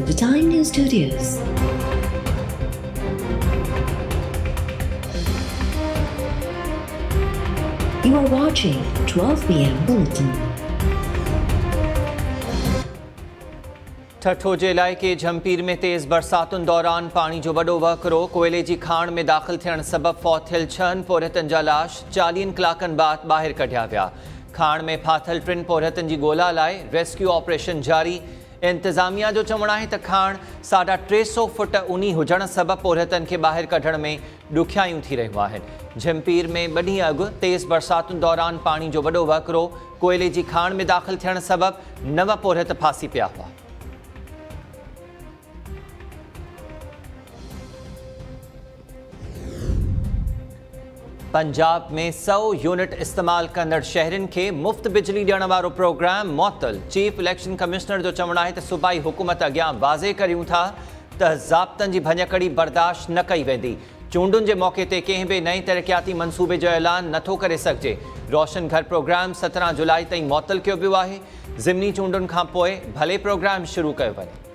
The Time News Studios. You are watching 12 p.m. Bulletin. ठठोजे इलाइक़े झंपीर में तेज़ बरसातुनि दौरान पानी जो वॾो वहकिरो कोयले जी खाण में दाख़िल थियण सबबि फौत थियल 6 पोरियतनि जा लाश 40 कलाकनि बाद ॿाहिरि कढिया विया। खाण में फाथल 3 पोरियतनि जी ॻोल्हा लाइ रेस्क्यू ऑपरेशन जारी। इंतज़ामिया जो चवणु आहे त खाण 350 फुट ऊनी हुजण सबबि पोरियतनि खे ॿाहिरि कढण में ॾुखियायूं थी रहियूं आहिनि। झंपीर में 2 ॾींहं अॻु तेज़ बरसातुनि दौरान पानी जो वॾो वहकिरो कोयले जी खाण में दाख़िल थियण सबबि 9 पोरियत फासी पिया हुआ। पंजाब में 100 यूनिट इस्तेमाल कंदड़ शहरनि के मुफ्त बिजली ॾियण वारो प्रोग्राम मुअत्तल। चीफ इलेक्शन कमिश्नर जो चवणु आहे त सूबाई हुकूमत अॻियां वाज़े करियूं था त ज़ाब्तनि जी भञकड़ी बर्दाश्त न कई वेंदी। चूंडुनि जे मौक़े ते कंहिं बि नई तरक़ियाती मंसूबे जो ऐलान नथो करे सघिजे। रोशन घर प्रोग्राम 17 जुलाई ताईं मुअत्तल कयो वियो आहे। ज़िमनी चूंडुनि खां पोइ भले प्रोग्राम शुरू कयो वञे।